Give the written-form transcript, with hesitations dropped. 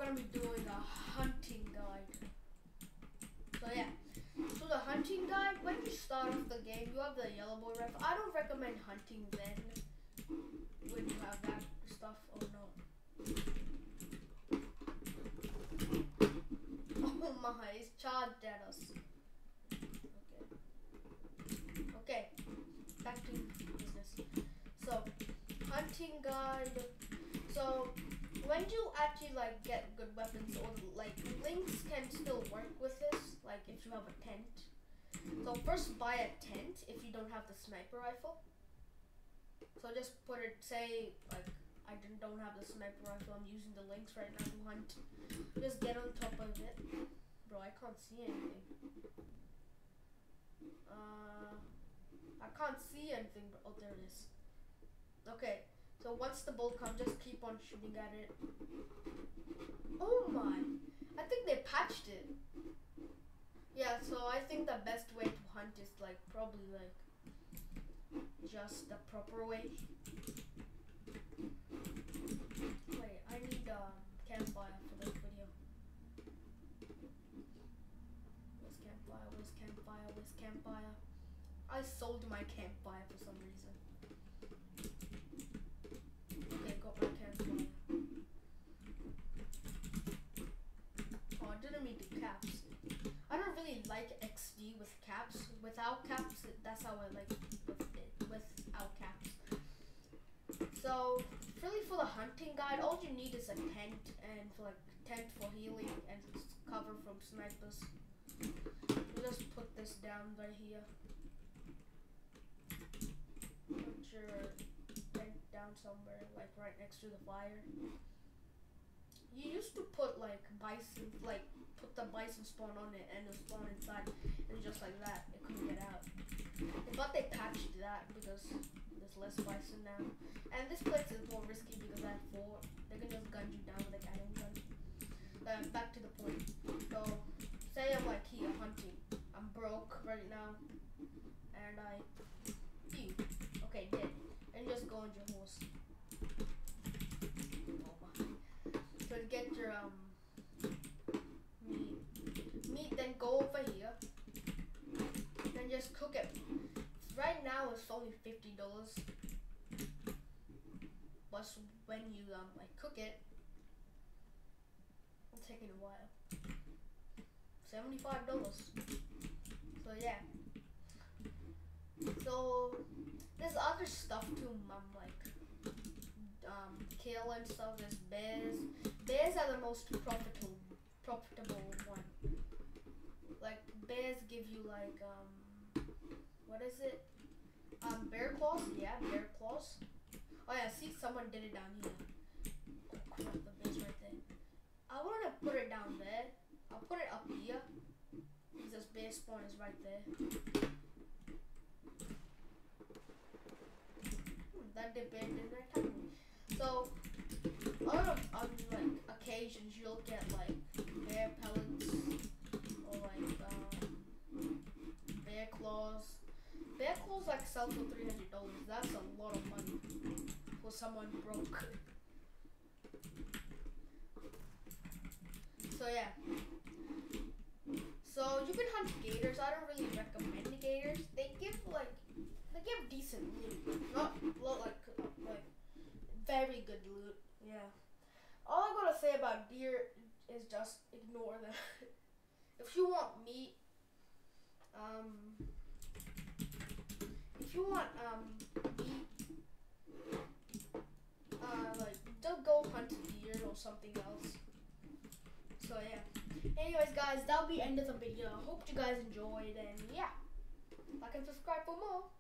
gonna be doing a hunting guide. So yeah, so the hunting guide, when you start off the game, you have the yellow boy rifle. I don't recommend hunting then when you have that stuff. Oh no. Oh my, it's charged at us. Okay, back to business. So, hunting guide. So, when you actually like get good weapons, or like links can still work with this, like if you have a tent. So first buy a tent if you don't have the sniper rifle. So just put it, say like I don't have the sniper rifle, I'm using the links right now to hunt. Just get on top of it. Bro, I can't see anything. I can't see anything, bro. Oh, there it is. Okay, so once the bull comes, just keep on shooting at it. Oh my, I think they patched it. Yeah, so I think the best way to hunt is like probably like just the proper way. Wait, I need campfire for this video. Where's campfire? Where's campfire? Where's campfire? I sold my campfire for some reason. Okay, got my campfire. Oh, I didn't mean to caps. I don't really like XD with caps. Without caps, that's how I like it. Without caps. So, really for the hunting guide, all you need is a tent and for like tent for healing and cover from snipers. You just put this down right here. Put your tent down somewhere, like right next to the fire. You used to put like bison, like put the bison spawn on it and it'll spawn inside, and just like that, it couldn't get out. But they patched that because there's less bison now. And this place is more risky because I have 4. They can just gun you down with a cannon gun. Back to the point. So, say I'm like here hunting. I'm broke right now, and I ew. Okay, dead. And just go on your horse. So to get your meat, then go over here, then just cook it. Right now it's only $50, but when you like cook it, it's taking a while. $75. So yeah. So there's other stuff too. Like kill and stuff. There's bears. Bears are the most profitable one. Like bears give you like what is it? Bear claws? Yeah, bear claws. Oh yeah, see someone did it down here. Oh crap, the bear's right there. I wanna put it down there. I'll put it up here. Because bear spawn is right there. That the bear didn't attack me. So on like occasions you'll get like bear pellets or like bear claws. Bear claws like sell for $300. That's a lot of money for someone broke. So yeah. So you can hunt gators. I don't really recommend gators. They give decent loot, not like very good loot. Yeah. All I gotta say about deer is just ignore them. If you want meat, like don't go hunt deer or something else. So yeah. Anyways, guys, that'll be the end of the video. Hope you guys enjoyed, and yeah, like and subscribe for more.